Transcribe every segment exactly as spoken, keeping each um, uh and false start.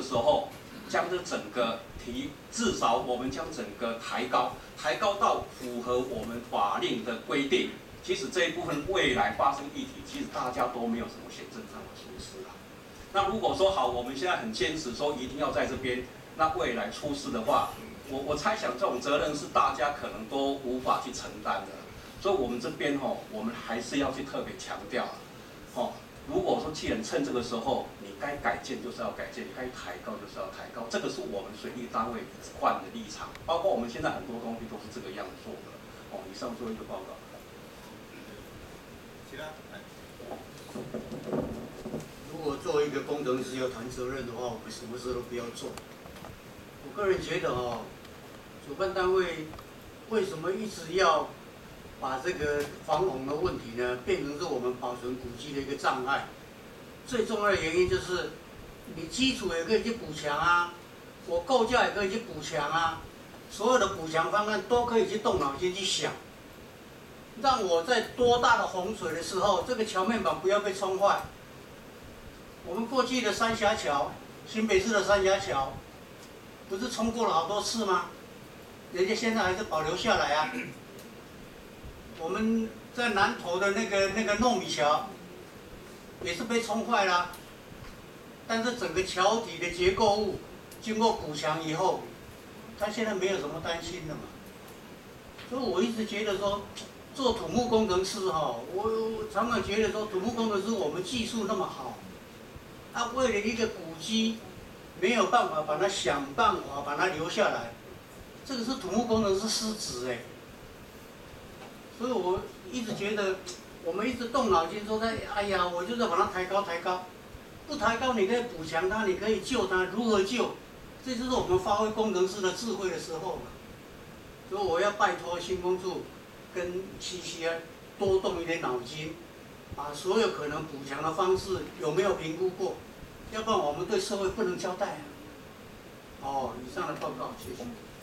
时候，将这整个提至少我们将整个抬高，抬高到符合我们法令的规定。其实这一部分未来发生议题，其实大家都没有什么行政上的疏失啊。那如果说好，我们现在很坚持说一定要在这边，那未来出事的话，我我猜想这种责任是大家可能都无法去承担的。所以我们这边吼，我们还是要去特别强调，吼，如果说既然趁这个时候，你该改建就是要改建，你该抬高就是要抬高，这个是我们水利单位一贯的立场，包括我们现在很多东西都是这个样子做的。哦，以上做一个报告。 其他？ 如果作为一个工程师要谈责任的话，我们什么事都不要做。我个人觉得哦，主办单位为什么一直要把这个防洪的问题呢，变成是我们保存古迹的一个障碍？最重要的原因就是，你基础也可以去补强啊，我构架也可以去补强啊，所有的补强方案都可以去动脑筋去想，让我在多大的洪水的时候，这个桥面板不要被冲坏。我们过去的三峡桥，新北市的三峡桥，不是冲过了好多次吗？人家现在还是保留下来啊。我们在南投的那个那个糯米桥，也是被冲坏了，但是整个桥体的结构物经过补强以后，它现在没有什么担心的嘛。所以我一直觉得说，做土木工程师哈，我我常常觉得说，土木工程师我们技术那么好，啊，为了一个古迹，没有办法把它想办法把它留下来，这个是土木工程师失职哎。所以我一直觉得，我们一直动脑筋说在，哎呀，我就是把它抬高抬高，不抬高你可以补强它，你可以救它，如何救？这就是我们发挥工程师的智慧的时候嘛。所以我要拜托新工处跟七七啊多动一点脑筋，把所有可能补强的方式有没有评估过？要不然我们对社会不能交代啊。哦，以上的报告，谢谢。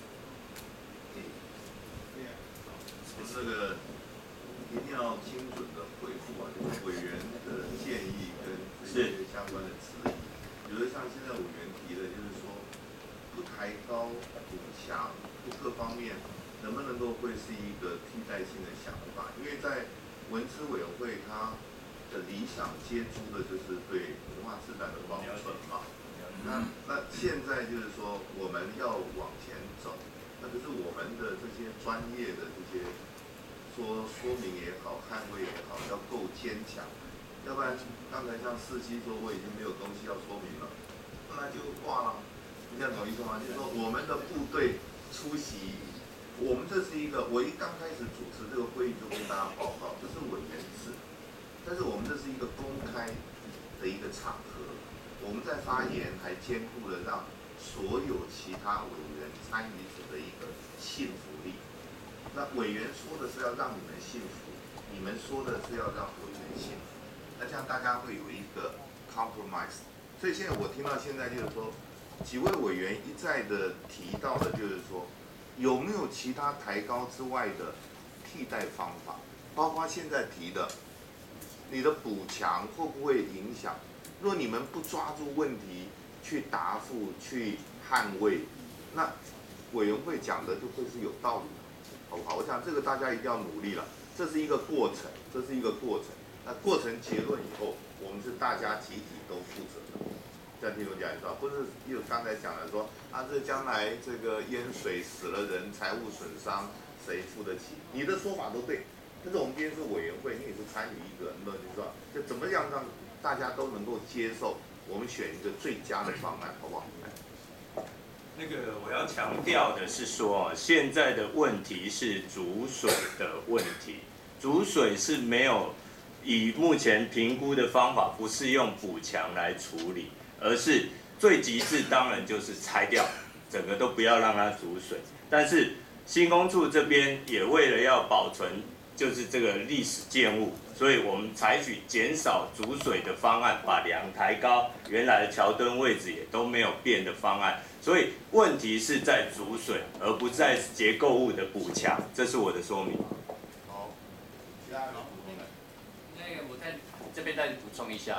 这个一定要精准的回复啊，就是委员的建议跟这些相关的质疑。比如像现在委员提的，就是说不抬高补强，不各方面能不能够会是一个替代性的想法？因为在文资委员会它的理想接触的就是对文化资产的保存嘛。那那现在就是说我们要往前走，那可是我们的这些专业的这些说说明也好，捍卫也好，要够坚强，要不然刚才像四期说我已经没有东西要说明了，那就挂了。你这样懂意思吗？就是说我们的部队出席，我们这是一个，我一刚开始主持这个会议就跟大家报告，这是委员制，但是我们这是一个公开的一个场合，我们在发言还兼顾了让所有其他委员参与者的一个信服力。那委员说的是要让你们幸福，你们说的是要让委员幸福，那这样大家会有一个 compromise。所以现在我听到现在就是说，几位委员一再的提到的就是说，有没有其他抬高之外的替代方法？包括现在提的，你的补强会不会影响？若你们不抓住问题去答复、去捍卫，那委员会讲的就会是有道理的。好不好？我想这个大家一定要努力了，这是一个过程，这是一个过程。那过程结论以后，我们是大家集体都负责的。这样听懂讲知道？不是又刚才讲了说啊，这将来这个淹水死了人，财务损伤谁付得起？你的说法都对，但是我们今天是委员会，你也是参与一个，那你说就怎么样让大家都能够接受？我们选一个最佳的方案，好不好？ 那个我要强调的是说，现在的问题是煮水的问题，煮水是没有以目前评估的方法，不是用补强来处理，而是最极致当然就是拆掉，整个都不要让它煮水。但是新工处这边也为了要保存就是这个历史建物，所以我们采取减少煮水的方案，把梁抬高，原来的桥墩位置也都没有变的方案。所以问题是在煮水，而不在结构物的补强，这是我的说明。 好，其他人补充的。 那个我在这边再补充一下哈，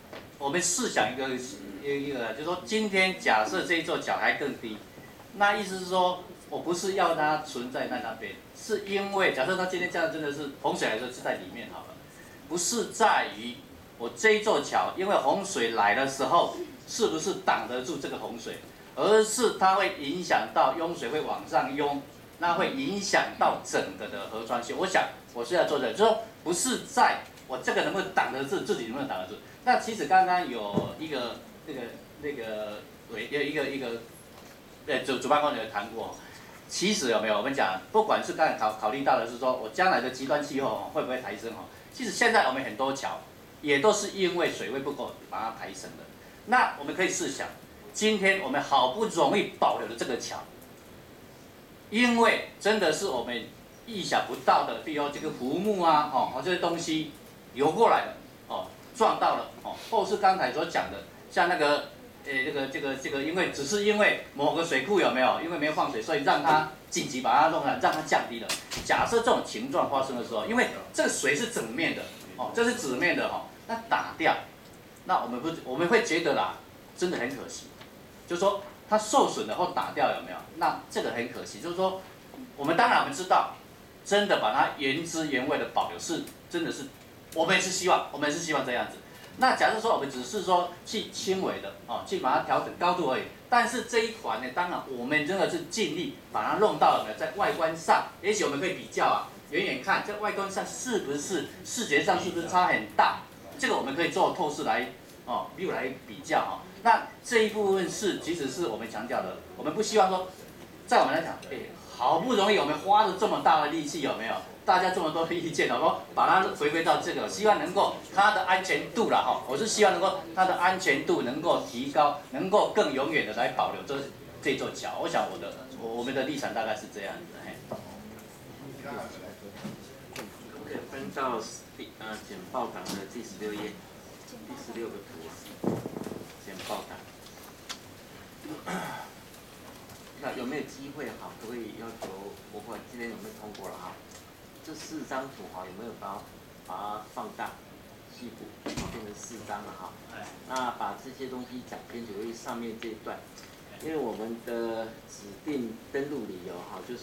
我们试想一个一一个，就是说今天假设这一座桥还更低，那意思是说我不是要它存在在那边，是因为假设它今天这样真的是洪水来说是在里面好了，不是在于我这一座桥，因为洪水来的时候是不是挡得住这个洪水，而是它会影响到涌水会往上涌，那会影响到整个的河川性。我想我是要做的，就是说不是在我这个能不能挡得住，自己能不能挡得住。那其实刚刚有一个那个那个委有一个一个呃主主办方有谈过，其实有没有我们讲，不管是刚才考考虑到的是说我将来的极端气候会不会抬升哦，其实现在我们很多桥也都是因为水位不够把它抬升的。那我们可以试想，今天我们好不容易保留了这个桥，因为真的是我们意想不到的，比如这个浮木啊，哦，这些东西流过来了，哦，撞到了，哦，或是刚才所讲的，像那个，呃，这个这个这个，因为只是因为某个水库有没有，因为没有放水，所以让它紧急把它弄上，让它降低了。假设这种情况发生的时候，因为这个水是整面的，哦，这是直面的，哦，那打掉，那我们不我们会觉得啦，真的很可惜，就是说它受损了或打掉有没有？那这个很可惜，就是说，我们当然我们知道。真的把它原汁原味的保留是真的是，我们也是希望，我们也是希望这样子。那假设说我们只是说去轻微的哦，去把它调整高度而已，但是这一环呢，当然我们真的是尽力把它弄到了在外观上，也许我们可以比较啊，远远看在外观上是不是视觉上是不是差很大，这个我们可以做透视来哦，比如来比较哈、哦。那这一部分是其实是我们强调的，我们不希望说，在我们来讲，哎。好不容易我们花了这么大的力气，有没有？大家这么多的意见，我说把它回归到这个，希望能够它的安全度啦，哈，我是希望能够它的安全度能够提高，能够更永远的来保留这这座桥。我想我的我们的立场大概是这样子，嘿。 可以翻到第呃简报档的第十六页，第十六个图，简报档。那有没有机会哈？可不可以要求我不管今天有没有通过了哈？这四张图哈有没有把把它放大、细补，变成四张了哈？那把这些东西讲清楚，因为上面这一段，因为我们的指定登录理由哈，就是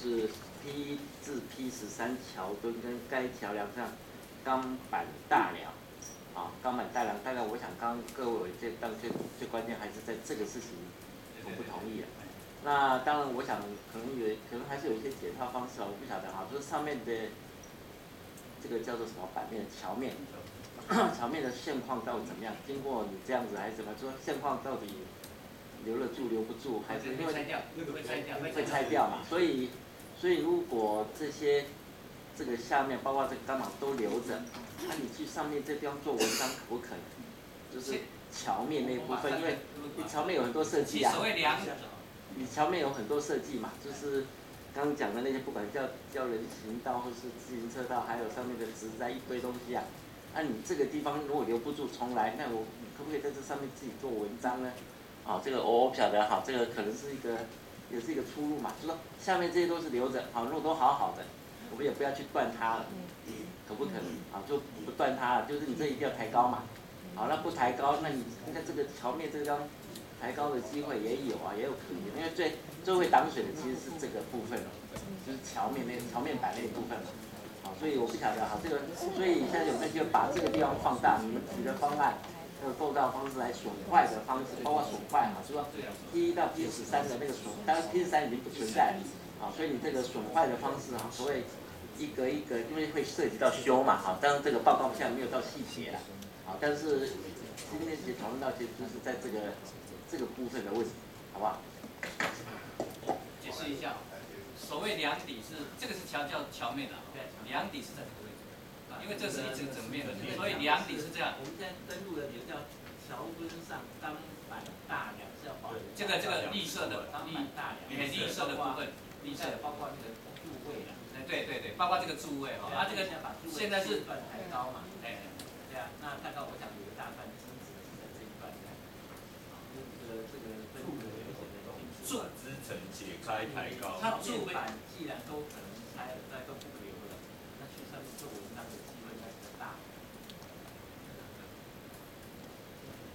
P 至 P 十三桥墩跟该桥梁上钢板大梁，啊，钢板大梁，大概我想刚各位最当最最关键还是在这个事情同不同意啊？那当然，我想可能有，可能还是有一些解套方式啊，我不晓得哈。就是上面的这个叫做什么版面桥面，桥面的现况到底怎么样？经过你这样子还是怎么说？现况到底留得住留不住，还是因为会拆掉，会拆掉， 会拆掉嘛？所以，所以如果这些这个下面包括这个钢板都留着，那、啊、你去上面这地方做文章可不可能？就是桥面那部分，因为你桥面有很多设计啊。 所谓梁。 你桥面有很多设计嘛，就是刚刚讲的那些，不管叫叫人行道或是自行车道，还有上面的植栽一堆东西啊。那、啊、你这个地方如果留不住重来，那我你可不可以在这上面自己做文章呢？啊，这个我我不晓得哈，这个可能是一个也是一个出路嘛，就说下面这些都是留着，好，如果都好好的，我们也不要去断它了，可不可能？啊，就不断它了，就是你这一定要抬高嘛。好，那不抬高，那你你看这个桥面这个地方。抬高的机会也有啊，也有可能，因为最最会挡水的其实是这个部分了，就是桥面那桥面板那一部分嘛，好，所以我不晓得哈，这个，所以现在有没有机会把这个地方放大？你们自己的方案，这个构造方式来损坏的方式，包括损坏哈，就说 P 到 P 十三的那个损，当然 P 十三已经不存在了，好，所以你这个损坏的方式哈，所谓一个一个，因为会涉及到修嘛，好，当然这个报告现在没有到细节了，好，但是今天其实讨论到其实就是在这个。这个部分的问题，好不好？ 解释一下，所谓梁底是这个是桥叫桥面的，梁底是在这个位置，因为这是一整整面的，所以梁底是这样。 我们现在登录的也叫桥墩上钢板大梁是要保留。 这个这个绿色的钢板大梁， 绿绿色的部分，绿色的包括那个柱位啦。 对对对，包括这个柱位哈，啊这个现在是抬高嘛， 哎， 对啊，那大概我想有一大段金子是在这一段的。这个这个柱的有些的柱支撑解开抬高， 它柱板既然都可能拆了，那都不留了，那去上面做文章的机会应该比较大。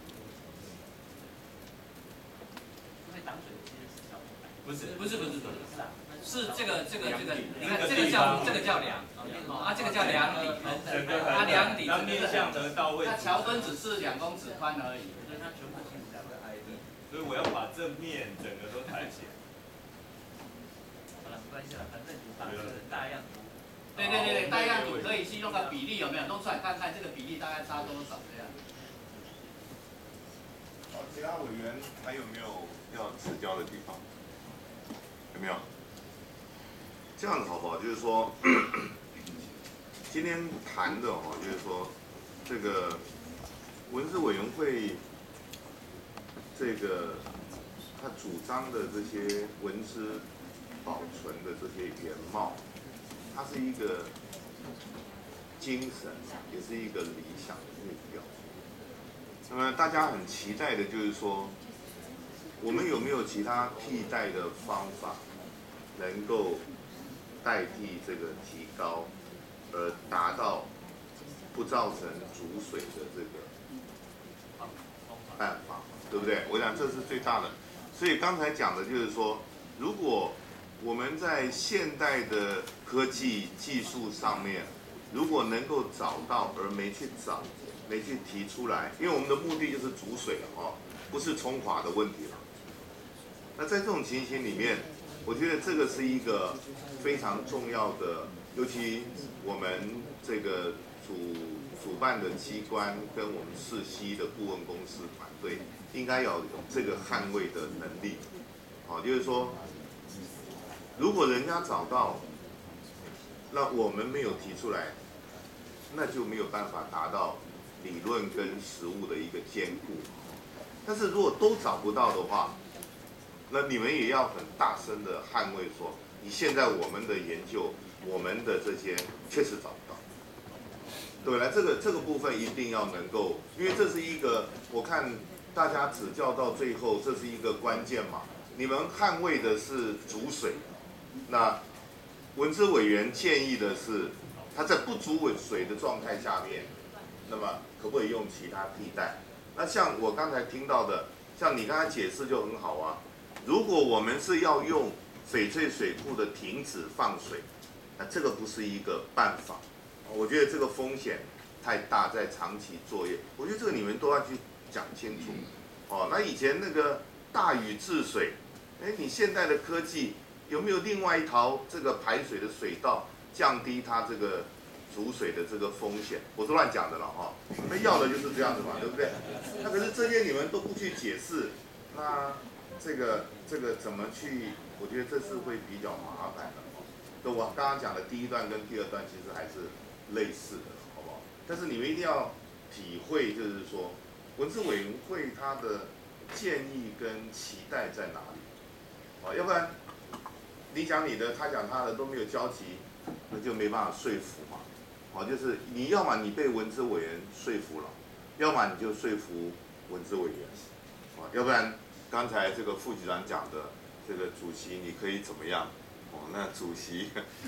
不是不是不是不是，是这个这个这个，你看这个这个叫地方这个叫梁，啊这个叫梁底， 整个啊梁底它面向得到位置， 那桥墩只是两公尺宽而已，所以它全部是这样的矮的。 所以我要把这面整个都抬起来。 好了，没关系了，反正你把这个大样图。对对对对，大样图可以去弄个比例有没有？弄出来看看这个比例大概差多少这样。 好，其他委员还有没有要指教的地方？有没有？这样子好不好？就是说，今天谈的哦，就是说，这个文字委员会这个他主张的这些文字保存的这些原貌，它是一个精神，也是一个理想的目标。那么大家很期待的就是说，我们有没有其他替代的方法，能够代替这个提高，而达到不造成煮水的这个办法，对不对？我想这是最大的。所以刚才讲的就是说，如果我们在现代的科技技术上面，如果能够找到而没去找，没去提出来，因为我们的目的就是煮水了哦，不是冲垮的问题了。那在这种情形里面，我觉得这个是一个非常重要的，尤其我们这个主主办的机关跟我们世熙的顾问公司团队，应该要有这个捍卫的能力。好，就是说，如果人家找到，那我们没有提出来，那就没有办法达到理论跟实务的一个兼顾。但是如果都找不到的话，那你们也要很大声的捍卫说，你现在我们的研究，我们的这些确实找不到。对了，这个这个部分一定要能够，因为这是一个，我看大家指教到最后，这是一个关键嘛。你们捍卫的是煮水，那文资委员建议的是，他在不煮水的状态下面，那么可不可以用其他替代？那像我刚才听到的，像你刚才解释就很好啊。如果我们是要用翡翠水库的停止放水，那这个不是一个办法。我觉得这个风险太大，在长期作业，我觉得这个你们都要去讲清楚。哦，那以前那个大禹治水，哎，你现在的科技有没有另外一条这个排水的水道，降低它这个煮水的这个风险？我是乱讲的了哈。那要的就是这样子嘛，对不对？那可是这些你们都不去解释，那这个这个怎么去？我觉得这是会比较麻烦的。就我刚刚讲的第一段跟第二段其实还是类似的，好不好？但是你们一定要体会，就是说文字委员会它的建议跟期待在哪里？啊，要不然你讲你的，他讲他的都没有交集，那就没办法说服嘛。啊，就是你要么你被文字委员说服了，要么你就说服文字委员，啊，要不然刚才这个副局长讲的这个主席你可以怎么样？哦，那主席，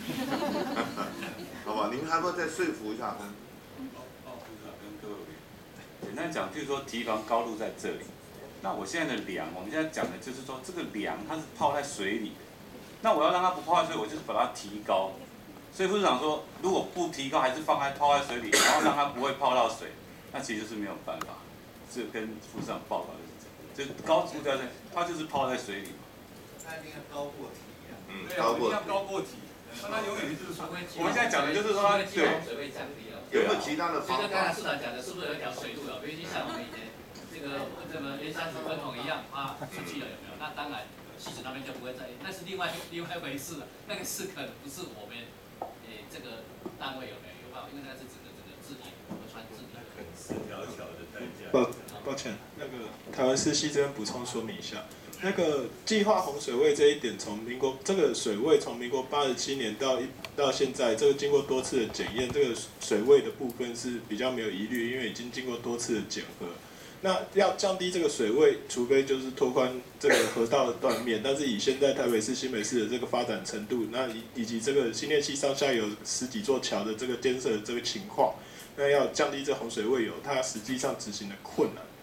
好吧，你们还要再说服一下他。 跟各位简单讲，就是说堤防高度在这里。那我现在的梁，我们现在讲的就是说，这个梁它是泡在水里的。那我要让它不泡在水，我就是把它提高。所以副市长说，如果不提高，还是放在泡在水里，然后让它不会泡到水，那其实是没有办法。这跟副市长报告的是这样，就高度在这，它就是泡在水里嘛。 它一定要高过体。 嗯， 对啊，我一定要高过体，那它永远就是说， 我们现在讲的就是说，对， 水位降低了。 有没有其他的方就跟刚才法？ 市长讲的，是不是有一条水路有？尤其像我们以前这个这么连山石分洪一样啊，出去了有没有？那当然戏子那边就不会在意，那是另外另外一回事了。那个是可能不是我们诶这个单位有没有有办法，因为那是整个整个治理河川治理。 四条桥的代价。 抱抱歉，那个台湾市系这边补充说明一下。那个计划洪水位这一点，从民国这个水位从民国八十七年到一到现在，这个经过多次的检验，这个水位的部分是比较没有疑虑，因为已经经过多次的检核。那要降低这个水位，除非就是拓宽这个河道的断面，但是以现在台北市、新北市的这个发展程度，那以以及这个新店溪上下游十几座桥的这个建设的这个情况，那要降低这洪水位有它实际上执行的困难。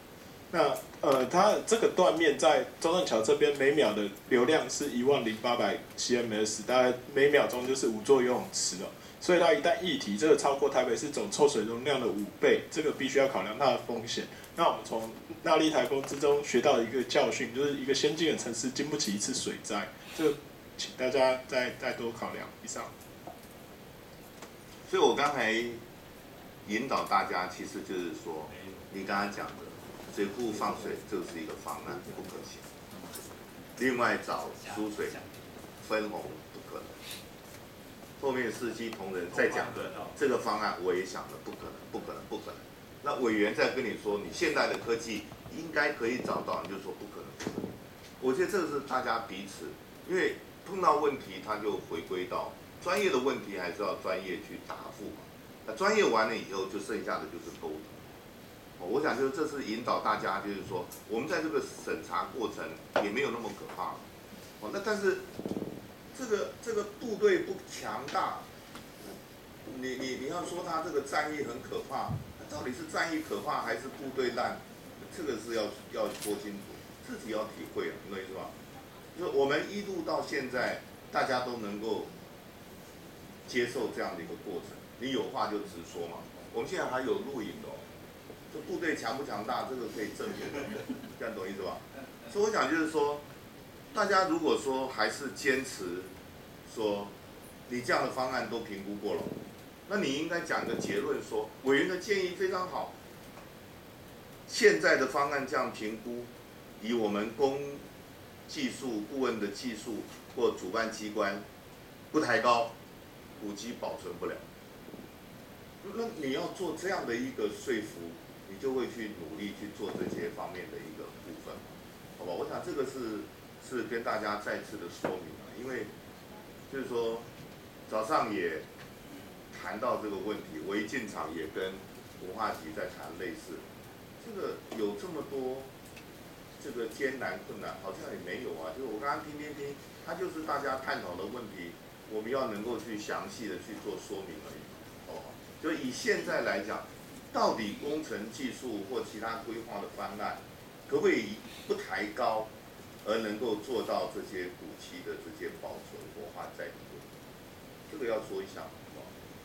那呃，它这个断面在中正桥这边每秒的流量是一万零八百 C M S， 大概每秒钟就是五座游泳池了。所以它一旦溢体，这个超过台北市总抽水容量的五倍，这个必须要考量它的风险。那我们从纳莉台风之中学到一个教训，就是一个先进的城市经不起一次水灾，这个请大家再再多考量。以上。 所以我刚才引导大家，其实就是说，你刚才讲的水库放水，这是一个方案，不可行。另外找输水分洪不可能。后面四期同仁再讲的这个方案，我也想了，不可能，不可能，不可能。那委员在跟你说，你现在的科技应该可以找到，你就说不可能，不可能。我觉得这是大家彼此，因为碰到问题，他就回归到专业的问题，还是要专业去答复嘛。那专业完了以后，就剩下的就是沟通。我想就是这是引导大家，就是说我们在这个审查过程也没有那么可怕。哦，那但是这个这个部队不强大，你你你要说他这个战役很可怕，到底是战役可怕还是部队烂？这个是要要说清楚，自己要体会，你懂意思吧？就是我们一路到现在，大家都能够接受这样的一个过程，你有话就直说嘛。我们现在还有录影的哦。这部队强不强大，这个可以证明的，这样懂意思吧？所以我想就是说，大家如果说还是坚持说你这样的方案都评估过了，那你应该讲个结论说，委员的建议非常好，现在的方案这样评估，以我们公技术顾问的技术或主办机关不抬高，古迹保存不了。那你要做这样的一个说服。你就会去努力去做这些方面的一个部分，好吧？我想这个是是跟大家再次的说明啊，因为就是说早上也谈到这个问题，我一进场也跟文化局在谈类似，这个有这么多这个艰难困难，好像也没有啊。就是我刚刚听听听，它就是大家探讨的问题，我们要能够去详细的去做说明而已，好不好？就以现在来讲。到底工程技术或其他规划的方案，可不可以不抬高，而能够做到这些古迹的这些保存活化再利用？这个要说一下，好不好？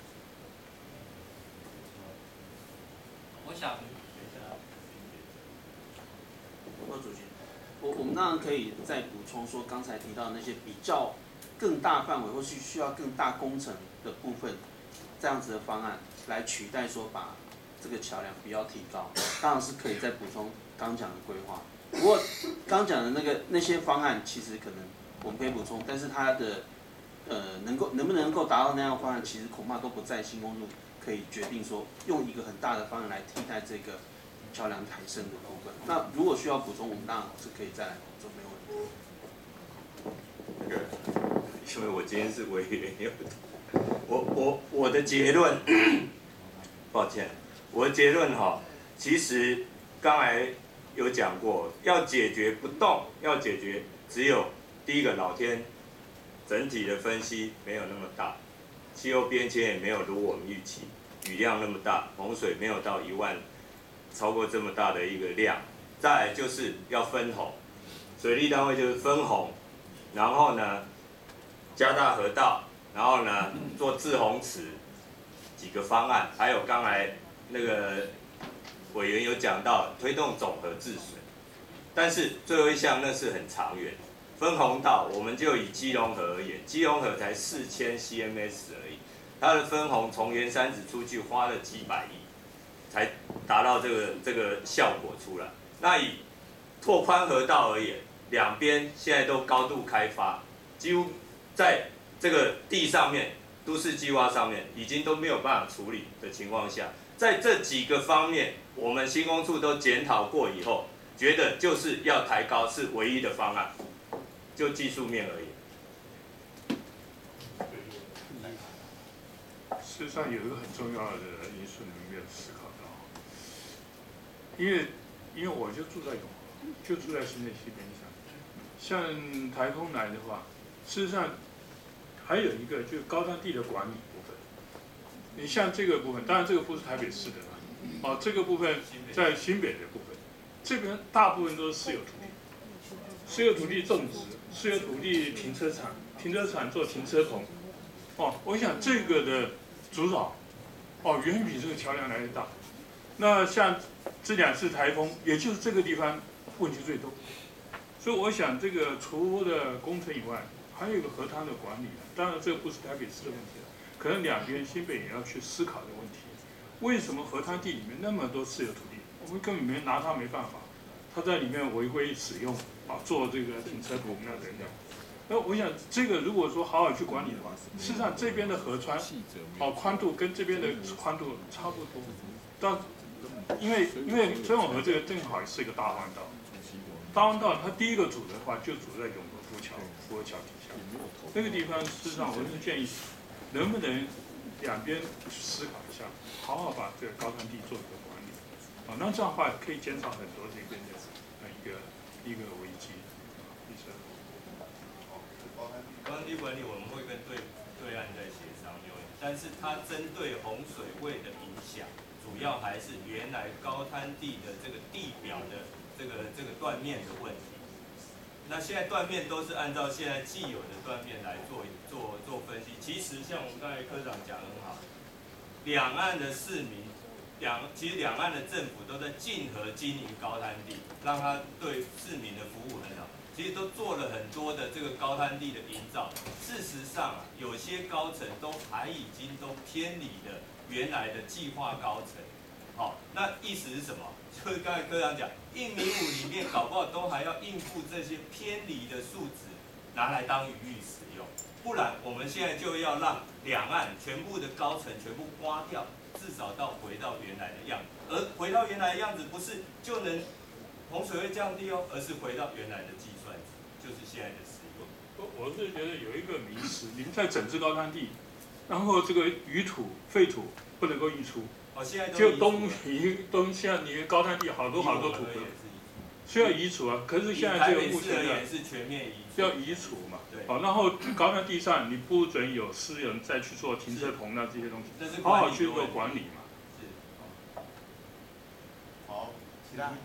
我想， 郭主席，我我们当然可以再补充说，刚才提到那些比较更大范围或是需要更大工程的部分，这样子的方案来取代说把。这个桥梁不要提高，当然是可以再补充刚讲的规划。不过刚讲的那个那些方案，其实可能我们可以补充，但是它的呃能够能不能够达到那样的方案，其实恐怕都不在新公路可以决定说用一个很大的方案来替代这个桥梁抬升的部分。那如果需要补充，我们当然是可以再来补充，没问题。 那个，因为我今天是委员，我我我的结论，抱歉。我的结论哈，其实刚才有讲过，要解决不动，要解决只有第一个老天整体的分析没有那么大，气候变迁也没有如我们预期，雨量那么大，洪水没有到一万，超过这么大的一个量。再来就是要分洪，水利单位就是分洪，然后呢加大河道，然后呢做滞洪池几个方案，还有刚才。那个委员有讲到推动总河治水，但是最后一项那是很长远，分洪道我们就以基隆河而言，基隆河才四千 C M S 而已，它的分洪从圆山子出去花了几百亿，才达到这个这个效果出来。那以拓宽河道而言，两边现在都高度开发，几乎在这个地上面，都市计划上面已经都没有办法处理的情况下。在这几个方面，我们新工处都检讨过以后，觉得就是要抬高是唯一的方案，就技术面而已。 事实上有一个很重要的因素，你们没有思考到，因为因为我就住在永和，就住在新北西边上，像台风来的话，事实上还有一个就是高山地的管理。你像这个部分，当然这个不是台北市的啦，哦，这个部分在新北的部分， 这边大部分都是私有土地，私有土地种植，私有土地停车场，停车场做停车棚。哦，我想这个的阻扰，哦，远比这个桥梁来的大。那像这两次台风，也就是这个地方问题最多。所以我想，这个除了工程以外，还有一个河滩的管理。当然，这个不是台北市的问题了，可能两边新北也要去思考的问题。为什么河滩地里面那么多私有土地，我们根本没拿它没办法，它在里面违规使用啊，做这个停车棚啊等等。那我想，这个如果说好好去管理的话，事实上这边的河川，哦，宽度跟这边的宽度差不多。但因为因为曾永河这个正好是一个大弯道，大弯道它第一个阻的话就阻在永和浮桥浮河桥底下，那个地方事实上我是建议，能不能两边思考一下，好好把这个高滩地做一个管理，啊，那这样的话可以减少很多这边的呃一个一个危机。 高滩地管理我们会跟对对岸在协商，有，但是它针对洪水位的影响，主要还是原来高滩地的这个地表的这个这个断面的问题。那现在断面都是按照现在既有的断面来做做做分析。其实像我们刚才科长讲得很好，两岸的市民，两其实两岸的政府都在竞合经营高滩地，让它对市民的服务很好。其实都做了很多的这个高滩地的营造。事实上啊，有些高层都还已经都偏离了原来的计划高层。好、哦，那意思是什么？就是刚才科长讲，一米五里面搞不好都还要应付这些偏离的数值，拿来当渔域使用。不然我们现在就要让两岸全部的高层全部刮掉，至少到回到原来的样子。而回到原来的样子，不是就能洪水会降低哦，而是回到原来的计算值，就是现在的使用。 我我是觉得有一个迷失，你们在整治高滩地，然后这个余土、废土不能够移除。 哦，现在都就东移东，像你高滩地好多好多土需要移除啊。可是现在这个目前的是全面移要移除嘛。好，然后高滩地上你不准有私人再去做停车棚啊这些东西，好好去做管理嘛。 是。好，其他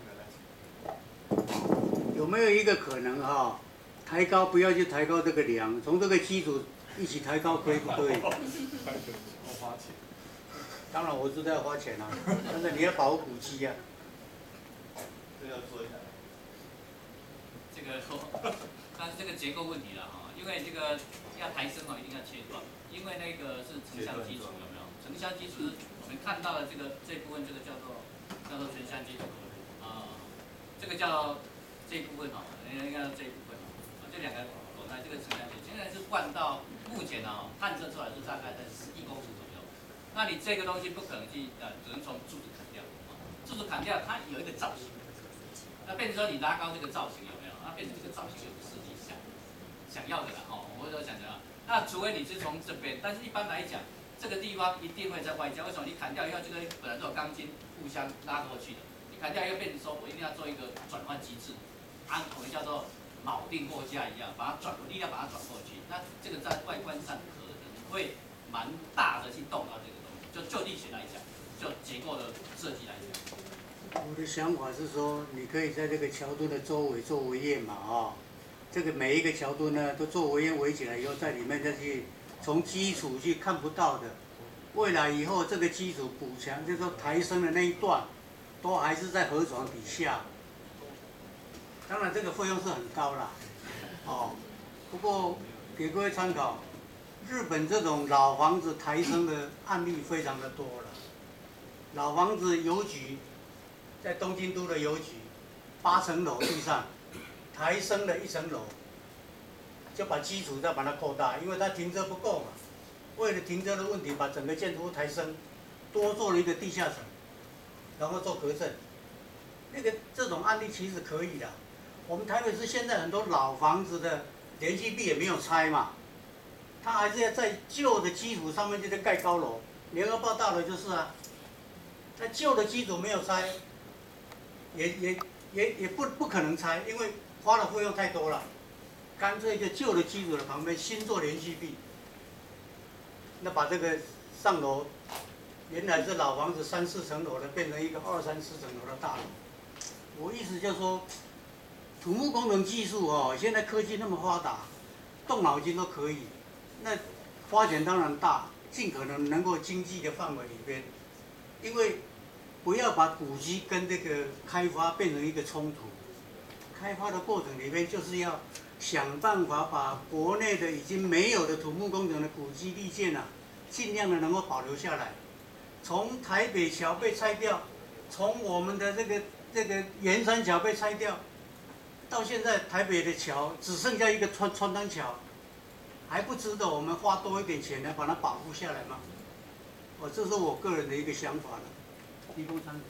有没有一个可能哈、哦，抬高不要去抬高这个梁，从这个基础一起抬高可以不可以？ 要花钱。 当然我知道要花钱啊，但是你要保护古迹啊。 这要说一下。 这个说，但是这个结构问题了哈，因为这个要抬升哦，一定要切断，因为那个是城乡基础有没有？城乡基础是我们看到的这个这部分，这个叫做叫做城乡基础啊，这个叫这一部分哦，应该这一部分哦，这两个口袋这个城乡基础，现在是灌到目前哦，探测出来是大概在十一公尺左右。那你这个东西不可能去呃，只能从柱子砍掉，啊，柱子砍掉它有一个造型，那变成说你拉高这个造型有没有？那变成这个造型有设计想想要的啦，哦，我会说想的。那除非你是从这边，但是一般来讲，这个地方一定会在外加。为什么？你砍掉以后，这个本来都有钢筋互相拉过去的，你砍掉以后变成说我一定要做一个转换机制，按我们叫做铆定货架一样，把它转，力量把它转过去。那这个在外观上可能会蛮大的去动到这个。就就地形来讲，就结构的设计来讲， 我的想法是说，你可以在这个桥墩的周围做围堰嘛，啊、哦，这个每一个桥墩呢都做围堰围起来以后，在里面再去从基础去看不到的，未来以后这个基础补强，就是说抬升的那一段，都还是在河床底下。当然这个费用是很高啦，哦，不过给各位参考。日本这种老房子抬升的案例非常的多了。老房子邮局，在东京都的邮局，八层楼地上抬升了一层楼，就把基础再把它扩大，因为它停车不够嘛。为了停车的问题，把整个建筑物抬升，多做了一个地下层，然后做隔震。那个这种案例其实可以的。我们台北市现在很多老房子的连续壁也没有拆嘛。他还是要在旧的基础上面就在盖高楼，联合报道的就是啊，在旧的基础没有拆，也也也也不不可能拆，因为花的费用太多了，干脆就旧的基础的旁边新做连续壁，那把这个上楼，原来是老房子三四层楼的，变成一个二三四层楼的大楼， 我意思就是说，土木工程技术哦，现在科技那么发达，动脑筋都可以，那花钱当然大，尽可能能够经济的范围里边，因为不要把古迹跟这个开发变成一个冲突。开发的过程里面就是要想办法把国内的已经没有的土木工程的古迹立建啊，尽量的能够保留下来。从台北桥被拆掉，从我们的这个这个圆山桥被拆掉，到现在台北的桥只剩下一个川川丹桥，还不值得我们花多一点钱来把它保护下来吗？哦，这是我个人的一个想法了。提供参考。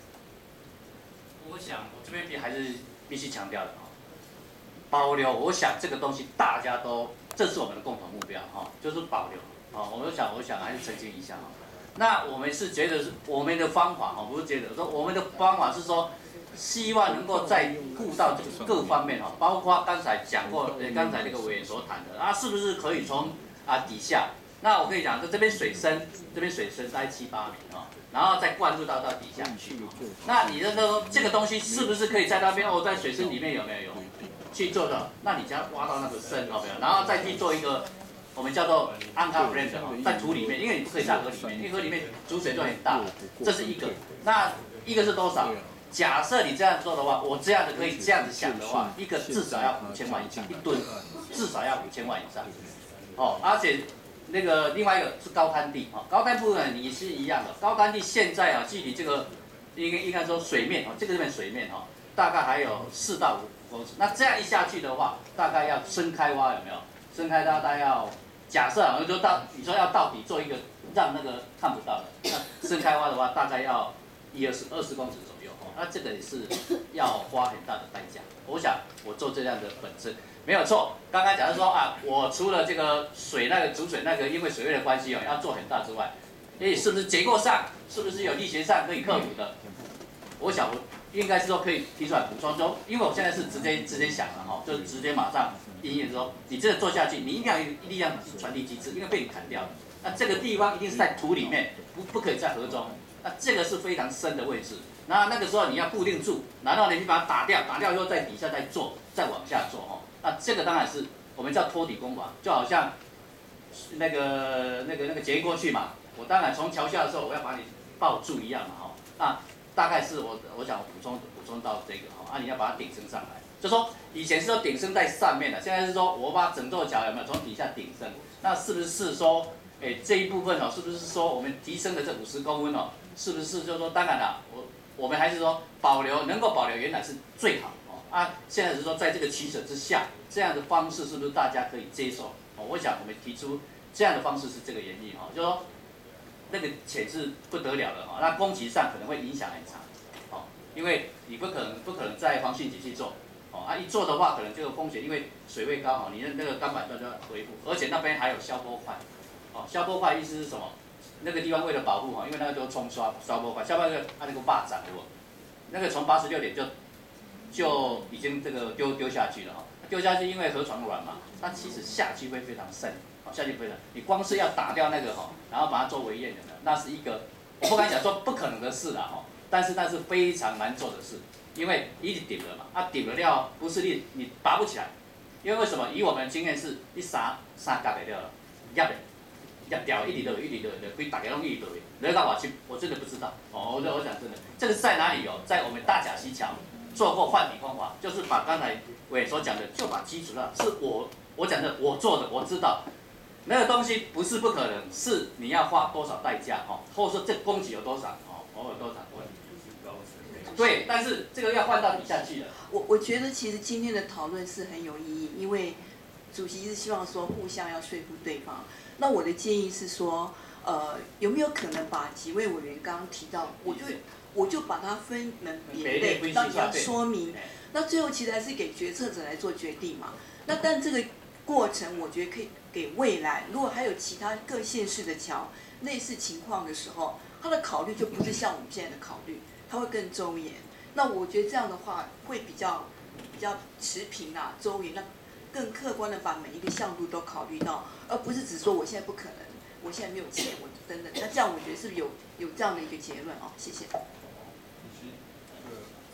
我想我这边还是必须强调的哈，保留。我想这个东西大家都，这是我们的共同目标哈，就是保留。啊，我想我想还是澄清一下哈。那我们是觉得是我们的方法哈，不是觉得说我们的方法是说，希望能够再顾到这个各方面哈，包括刚才讲过，呃，刚才那个委员所谈的啊，是不是可以从啊底下？那我可以讲，这这边水深，这边水深大概七八米啊，然后再灌入到到底下去。那你的说这个东西是不是可以在那边哦，在水深里面有没有有去做的？那你将挖到那个深有没有？然后再去做一个我们叫做 uncover blend 哦，在土里面，因为你不可以在河里面，因为河里面主水就很大，这是一个。那一个是多少？假设你这样做的话，我这样子可以这样子想的话，一个至少要五千万以上，一吨至少要五千万以上。哦，而且。那个另外一个是高滩地啊，高滩部分也是一样的。高滩地现在啊，距离这个应该应该说水面啊，这个这边水面哈，大概还有四到五公尺。那这样一下去的话，大概要深开挖有没有？深开大概要假设啊，我说到你说要到底做一个让那个看不到的，那深开挖的话，大概要一二十二十公尺左右哦。那这个也是要花很大的代价。我想我做这样的本身。没有错，刚刚讲的说啊，我除了这个水那个主水那个，因为水位的关系哦，要做很大之外，诶，是不是结构上，是不是有力学上可以克服的？我想我应该是说可以提出来补充中，因为我现在是直接直接想了哈，就是直接马上应验说，你这个做下去，你一定要有力量传递机制，因为被你砍掉了。那这个地方一定是在土里面，不不可以在河中，那这个是非常深的位置。然后那个时候你要固定住，然后你把它打掉，打掉以后在底下再做，再往下做哈。那这个当然是我们叫托底工法，就好像那个那个那个结过去嘛。我当然从桥下的时候，我要把你抱住一样嘛哈。那大概是我我想补充补充到这个哈，啊你要把它顶升上来，就说以前是说顶升在上面的，现在是说我把整座桥有没有从底下顶升？那是不是说，哎这一部分哦，是不是说我们提升的这五十公分哦，是不是就是说当然了，我我们还是说保留能够保留原来是最好。啊，现在是说在这个取舍之下，这样的方式是不是大家可以接受？哦，我想我们提出这样的方式是这个原因哈，就说那个钱是不得了的哈，那工期上可能会影响很长，哦，因为你不可能不可能在防汛期去做，哦，啊一做的话可能这个风险，因为水位高哈，你的那个钢板都要恢复，而且那边还有消波块，哦，消波块意思是什么？那个地方为了保护哈，因为那个都冲刷消波块，消波块它那个霸掌对不？那个从八十六点就。就已经这个丢丢下去了哈，丢下去因为河床软嘛，它其实下去会非常深，好下去非常，你光是要打掉那个哈，然后把它做围堰的，那是一个我不敢讲说不可能的事啦哈，但是那是非常难做的事，因为一直顶了嘛，啊顶了料不是你你拔不起来，因为为什么？以我们的经验是，一杀杀夹不掉了，压的压掉一直落一直落，就规大家拢一直落，落到瓦去，我真的不知道哦，我我讲真的，这个是在哪里有？在我们大甲溪桥。做过换底工法，就是把刚才我也所讲的，就把基础上是我我讲的我做的，我知道那个东西不是不可能，是你要花多少代价哈，或者说这供给有多少哦，我有多少对，但是这个要换到底下去了。 我我觉得其实今天的讨论是很有意义，因为主席是希望说互相要说服对方。那我的建议是说，呃，有没有可能把几位委员刚刚提到，我就。我就把它分门别类，让你要说明。那最后其实还是给决策者来做决定嘛。那但这个过程，我觉得可以给未来，如果还有其他各县市的桥类似情况的时候，他的考虑就不是像我们现在的考虑，他会更周延。那我觉得这样的话会比较比较持平啊，周延，那更客观的把每一个项目都考虑到，而不是只说我现在不可能，我现在没有钱，我等等。那这样我觉得是不是有有这样的一个结论哦？谢谢。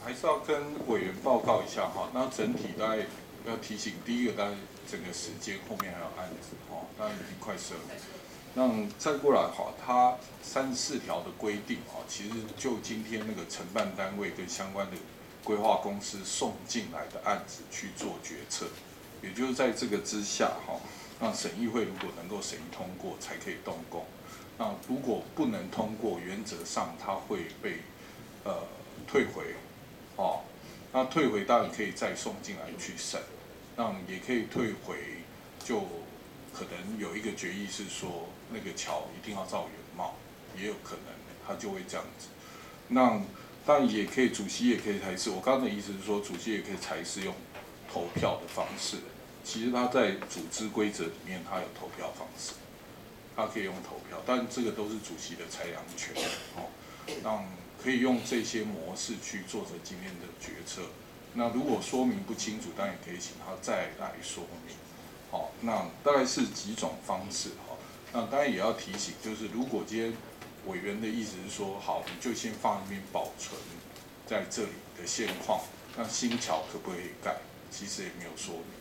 还是要跟委员报告一下哈。那整体大概要提醒，第一个大概整个时间后面还有案子哈，当然已经快十二点。那再过来哈，它三十四条的规定哈，其实就今天那个承办单位跟相关的规划公司送进来的案子去做决策，也就是在这个之下哈，那审议会如果能够审议通过，才可以动工。那如果不能通过，原则上它会被呃退回，哦，那退回当然可以再送进来去审，那也可以退回，就可能有一个决议是说那个桥一定要照原貌，也有可能它就会这样子。那当然也可以，主席也可以裁示。我刚刚的意思是说，主席也可以裁示用投票的方式。其实他在组织规则里面，他有投票方式。他可以用投票，但这个都是主席的裁量权，哦，让可以用这些模式去做着今天的决策。那如果说明不清楚，当然也可以请他再来说明，好，那大概是几种方式，哈。那当然也要提醒，就是如果今天委员的意思是说，好，你就先放一边保存在这里的现况，那新桥可不可以盖？其实也没有说明。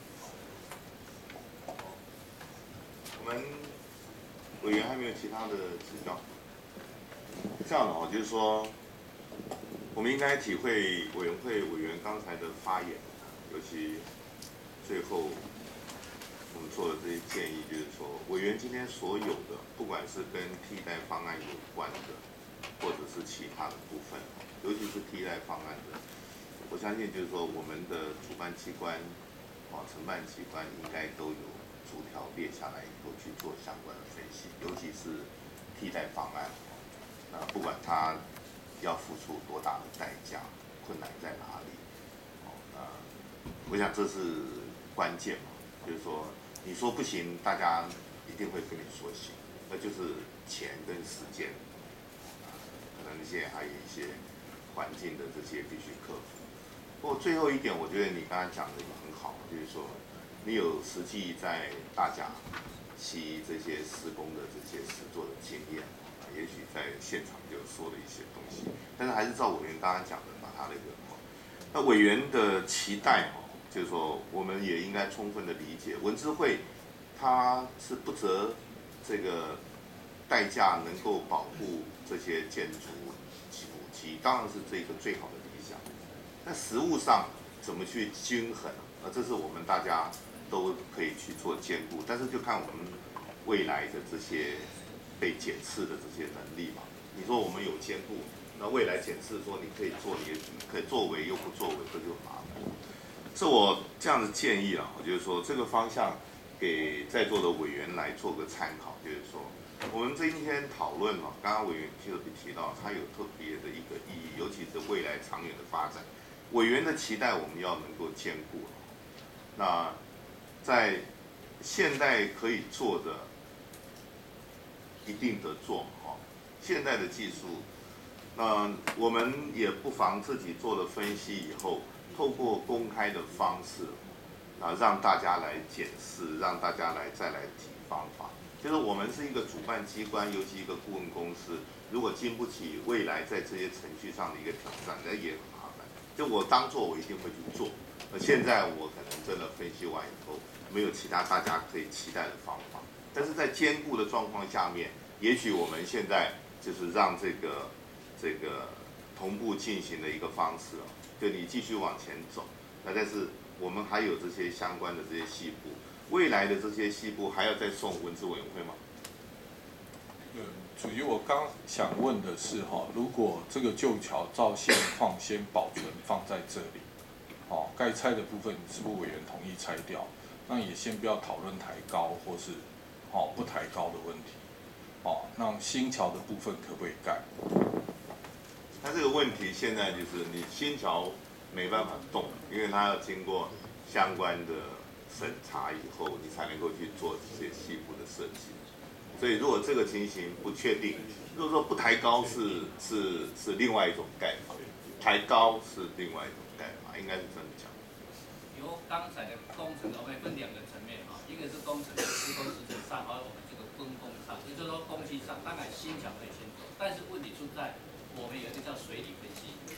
我们委员还没有其他的指教。这样的哦，就是说，我们应该体会委员会委员刚才的发言，尤其最后我们做的这些建议，就是说，委员今天所有的，不管是跟替代方案有关的，或者是其他的部分，尤其是替代方案的，我相信就是说，我们的主办机关、啊承办机关应该都有逐条列下来以后去做相关的分析，尤其是替代方案，啊，不管它要付出多大的代价，困难在哪里，哦，那我想这是关键嘛，就是说你说不行，大家一定会跟你说行，那就是钱跟时间，啊，可能现在还有一些环境的这些必须克服。不过最后一点，我觉得你刚才讲的也很好，就是说你有实际在大甲期这些施工的这些实作的经验，啊，也许在现场就说了一些东西，但是还是照委员刚刚讲的，把他那个，那委员的期待哦，就是说我们也应该充分的理解，文资会它是不择这个代价能够保护这些建筑古迹，当然是这个最好的理想。那实务上怎么去均衡？呃，这是我们大家都可以去做兼顾，但是就看我们未来的这些被检视的这些能力嘛。你说我们有兼顾，那未来检视说你可以做，也可以作为又不作为，这就麻烦。是我这样的建议啊，我就是说这个方向给在座的委员来做个参考，就是说我们今天讨论嘛，刚刚委员特别提到，它有特别的一个意义，尤其是未来长远的发展。委员的期待我们要能够兼顾，那在现在可以做的，一定得做哈。现在的技术，那我们也不妨自己做了分析以后，透过公开的方式，啊，让大家来检视，让大家来再来提方法。就是我们是一个主办机关，尤其一个顾问公司，如果经不起未来在这些程序上的一个挑战，那也很麻烦。就我当做我一定会去做，而现在我可能真的分析完以后，没有其他大家可以期待的方法。但是在兼顾的状况下面，也许我们现在就是让这个这个同步进行的一个方式啊，就你继续往前走，那但是我们还有这些相关的这些细部，未来的这些细部还要再送文资委员会吗？ 呃，主席，我刚想问的是哈，如果这个旧桥照现况先保存放在这里，哦，该拆的部分是不是委员同意拆掉？那也先不要讨论抬高或是哦不抬高的问题，哦，那新桥的部分可不可以盖？ 它这个问题现在就是你新桥没办法动，因为它要经过相关的审查以后，你才能够去做这些细部的设计。所以如果这个情形不确定，如果说不抬高是是是另外一种盖法，抬高是另外一种盖法，应该是这么讲。 由刚才的工程，我们分两个层面啊，一个是工程的施工时程上，还有我们这个分工上，也就是说工期上，当然新桥可以先做，但是问题出在我们有一个叫水理分析，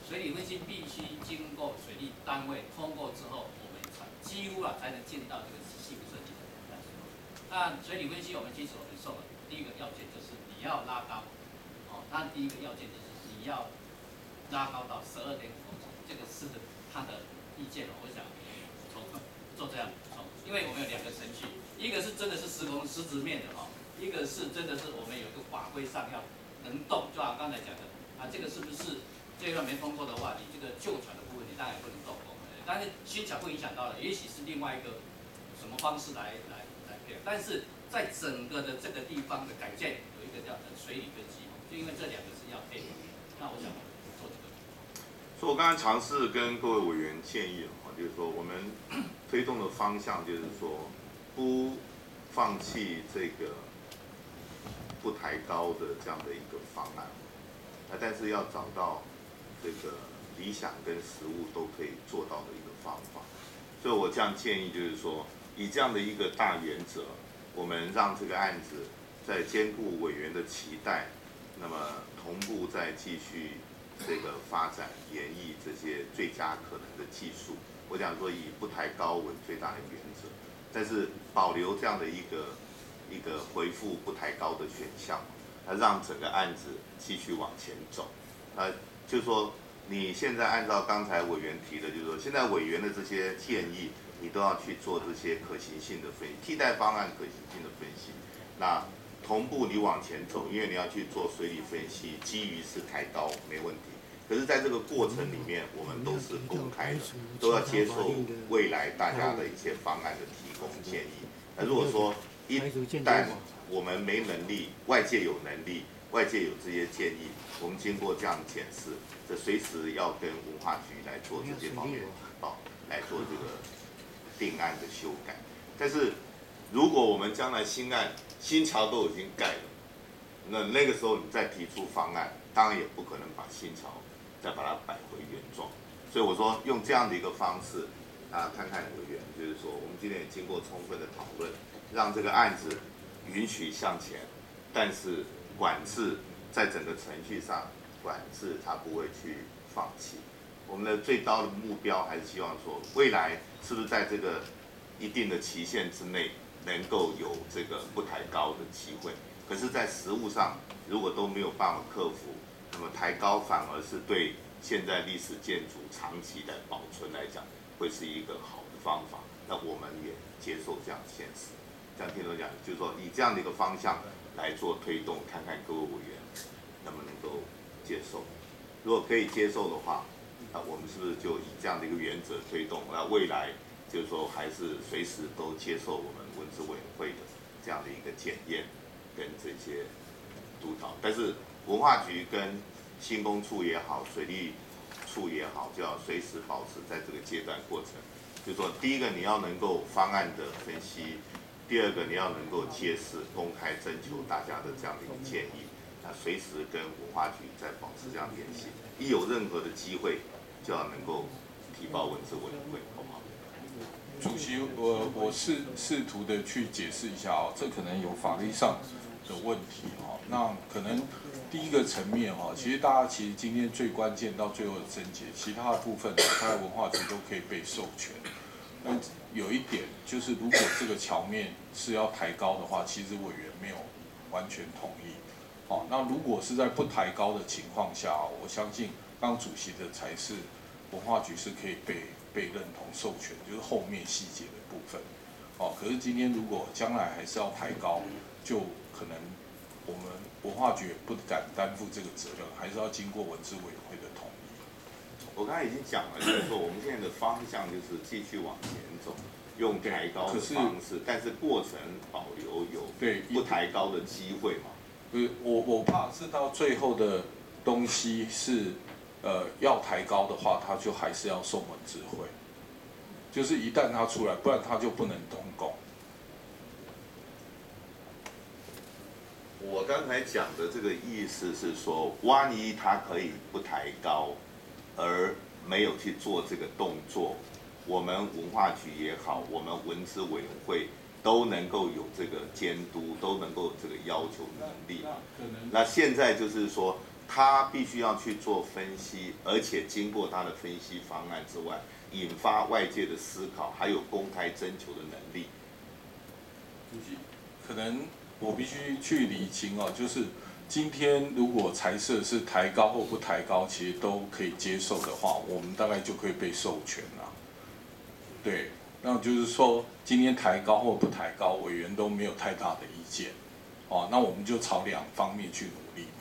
水理分析必须经过水利单位通过之后，我们才几乎啊才能进到这个细部设计的阶段。那水理分析我们基础我们受了第一个要件就是你要拉高，哦，那第一个要件就是你要拉高到十二点五公尺，这个是他的意见哦，我想从做这样补充，因为我们有两个程序，一个是真的是施工实质面的哈、哦，一个是真的是我们有一个法规上要能动，就像刚才讲的啊，这个是不是这段没通过的话，你这个旧船的部分你当然不能动工，但是新桥不影响到了，也许是另外一个什么方式来来来配合，但是在整个的这个地方的改建有一个叫水理分析，就因为这两个是要配合，那我想做这个。 所以我刚才尝试跟各位委员建议了，就是说我们推动的方向就是说不放弃这个不抬高的这样的一个方案，啊，但是要找到这个理想跟实务都可以做到的一个方法。所以我这样建议就是说，以这样的一个大原则，我们让这个案子在兼顾委员的期待，那么同步再继续这个发展研议这些最佳可能的技术。我想说以不抬高为最大的原则，但是保留这样的一个一个回复不抬高的选项，那让整个案子继续往前走。那就是说你现在按照刚才委员提的，就是说现在委员的这些建议，你都要去做这些可行性的分析，替代方案可行性的分析。那同步你往前走，因为你要去做水理分析，基于是抬高没问题。可是，在这个过程里面，我们都是公开的，都要接受未来大家的一些方案的提供建议。那如果说一旦我们没能力，外界有能力，外界有这些建议，我们经过这样检视，这随时要跟文化局来做这些方面的提报，来做这个定案的修改。但是，如果我们将来新案新桥都已经盖了，那那个时候你再提出方案，当然也不可能把新桥再把它摆回原状。所以我说用这样的一个方式，啊，看看委员，就是说我们今天也经过充分的讨论，让这个案子允许向前，但是管制在整个程序上管制它不会去放弃。我们的最高的目标还是希望说，未来是不是在这个一定的期限之内，能够有这个不抬高的机会。可是，在实务上，如果都没有办法克服，那么抬高反而是对现在历史建筑长期的保存来讲，会是一个好的方法。那我们也接受这样的现实。这样听众讲，就是说以这样的一个方向来做推动，看看各位委员能不能够接受。如果可以接受的话，那我们是不是就以这样的一个原则推动？那未来就是说还是随时都接受我们文资委员会的这样的一个检验跟这些督导。但是文化局跟新工处也好，水利处也好，就要随时保持在这个阶段过程。就是说，第一个你要能够方案的分析，第二个你要能够揭示、公开征求大家的这样的一个建议。那随时跟文化局再保持这样联系，一有任何的机会，就要能够提报文资委员会，好不好？ 主席，我我试试图的去解释一下哦，这可能有法律上的问题哦。那可能第一个层面哈，其实大家其实今天最关键到最后的症结，其他的部分大概文化局都可以被授权。那有一点就是，如果这个桥面是要抬高的话，其实委员没有完全同意。哦，那如果是在不抬高的情况下，我相信刚主席的才是文化局是可以被被认同授权，就是后面细节的部分。哦，可是今天如果将来还是要抬高，就可能我们文化局也不敢担负这个责任，还是要经过文资委员会的同意。 我刚才已经讲了，就是说我们现在的方向就是继续往前走，用抬高的方式，但是过程保留有对不抬高的机会嘛。 呃，我我怕是到最后的东西是，呃，要抬高的话，它就还是要送文资会，就是一旦它出来，不然它就不能动工。 我刚才讲的这个意思是说，万一它可以不抬高，而没有去做这个动作，我们文化局也好，我们文资委员会都能够有这个监督，都能够有这个要求能力。那现在就是说， 他必须要去做分析，而且经过他的分析方案之外，引发外界的思考，还有公开征求的能力。 主席，可能我必须去理清哦，就是今天如果财社是抬高或不抬高，其实都可以接受的话，我们大概就可以被授权了。对，那就是说今天抬高或不抬高，委员都没有太大的意见，哦，那我们就朝两方面去努力。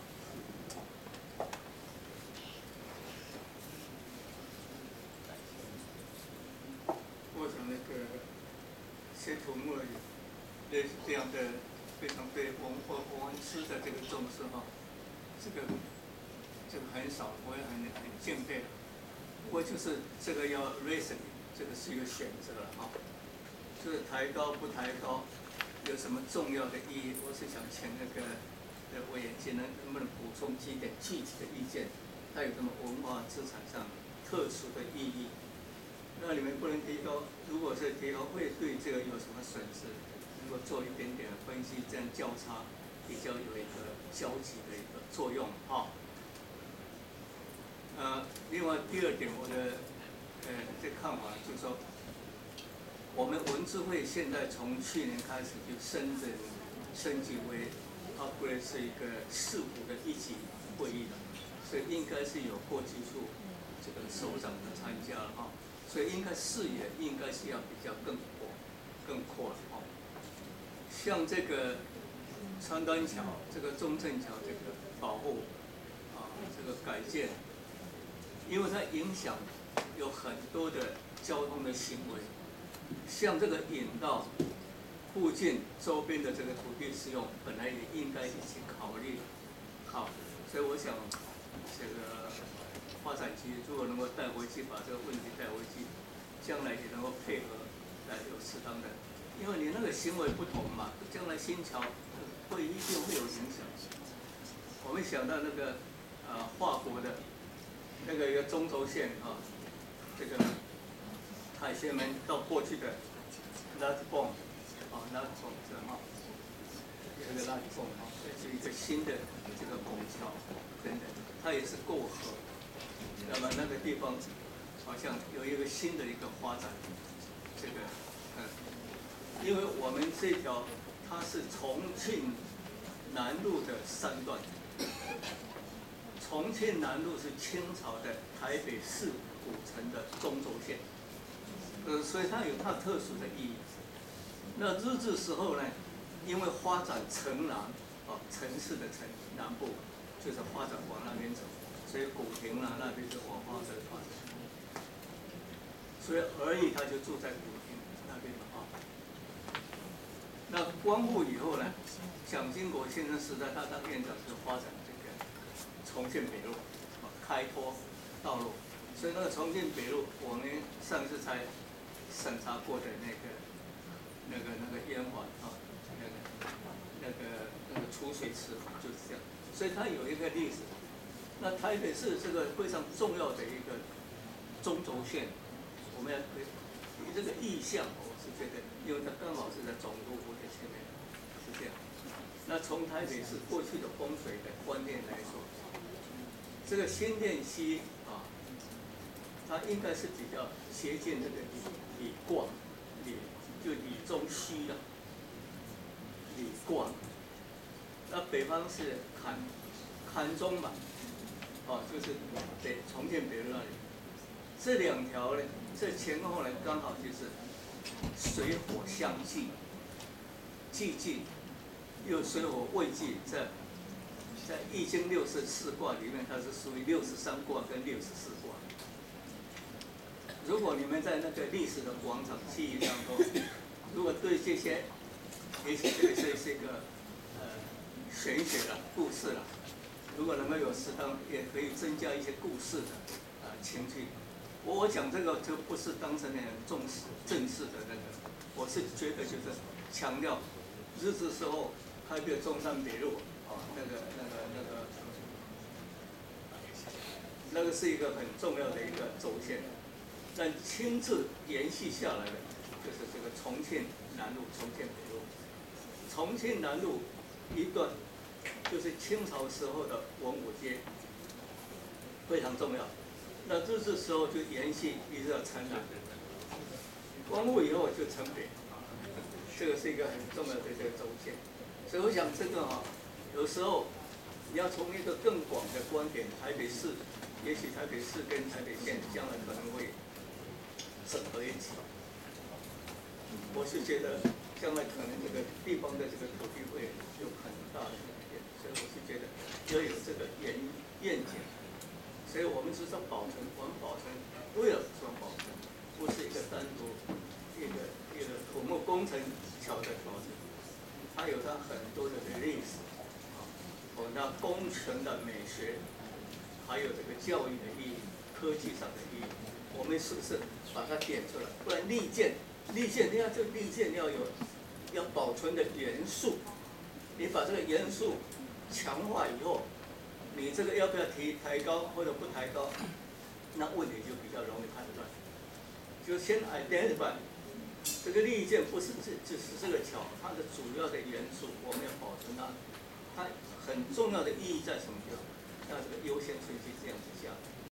我想那个写土木类似这样的，非常对文文文史的这个重视哈，这个这个很少，我也很很敬佩。不过就是这个要 reason， 这个是一个选择哈，就是抬高不抬高有什么重要的意义？我是想请那个呃委员今能能不能补充几点具体的意见？它有什么文化资产上特殊的意义？那你们不能提高，如果是提高，会对这个有什么损失？能够做一点点分析，这样交叉比较有一个交集的一个作用哈。呃，另外第二点，我的呃这看法就是说，我们文资会现在从去年开始就升整升级为 upgrade 是一个市府的一级会议了，所以应该是有过技术这个首长的参加了哈。所以应该视野应该是要比较更广、更阔的哦。像这个川端桥、这个中正桥这个保护啊，这个改建，因为它影响有很多的交通的行为，像这个引到附近周边的这个土地使用，本来也应该一起考虑好，所以我想这个。发展局如果能够带回去，把这个问题带回去，将来也能够配合来有适当的，因为你那个行为不同嘛，将来新桥会一定会有影响。我们想到那个呃华国的那个一个中轴线啊，这个海鲜门到过去的拉子泵啊拉子泵这哈，这个拉子泵啊，这是一个新的这个拱桥等等，它也是过河。那么那个地方好像有一个新的一个发展，这个嗯，因为我们这条它是重庆南路的三段，重庆南路是清朝的台北市古城的中轴线，呃，所以它有它特殊的意义。那日治时候呢，因为发展城南啊，城市的城南部，就是发展往那边走。所以古亭啊，那边是文化的发展，所以而已他就住在古亭那边啊。那光复以后呢，蒋经国先生时代，他当院长就发展这个重庆北路，啊，开拓道路。所以那个重庆北路，我们上次才审查过的那个、那个、那个烟环啊，那个、那个、那个储水池就是这样。所以它有一个历史。那台北市这个非常重要的一个中轴线，我们要以这个意向，我是觉得，因为它刚好是在总督府的前面，是这样。那从台北市过去的风水的观念来说，这个新店溪啊，它应该是比较接近这个李李灌，李就李中虚啊，李灌。那北方是坎坎中嘛。哦，就是北重庆北路那里，这两条呢，这前后呢刚好就是水火相济，济济又水火未济，在在易经六十四卦里面，它是属于六十三卦跟六十四卦。如果你们在那个历史的广场记忆当中，如果对这些，也许这个是是一个呃玄学啦、故事啦。如果能够有适当，也可以增加一些故事的啊、呃、情绪。我我讲这个就不是当成很重视正式的那个，我是觉得就是强调日治时候开辟中山北路啊，那个那个那个那个是一个很重要的一个轴线，但亲自延续下来的就是这个重庆南路、重庆北路、重庆南路一段。 就是清朝时候的文武街，非常重要。那日治时候就延续一直到城南，光复以后就城北，这个是一个很重要的这个轴线。所以我想这个哈、有时候你要从一个更广的观点，台北市，也许台北市跟台北县将来可能会整合一起。我是觉得将来可能这个地方的这个土地会有很大的改变，所以我是觉得要有这个愿愿景。所以我们是说保存，我们保存为了说保存，不是一个单独一个一个土木工程桥的保存，它有它很多的历史，啊，有它工程的美学，还有这个教育的意义、科技上的意义，我们是不是把它点出来？不然利剑，利剑你要这利剑要有要保存的元素，你把这个元素强化以后。你这个要不要提抬高或者不抬高，那问题就比较容易判断。就先 identify 这个利剑不是只只是这个桥，它的主要的元素我们要保存它，它很重要的意义在什么地方？那这个优先顺序这样子下，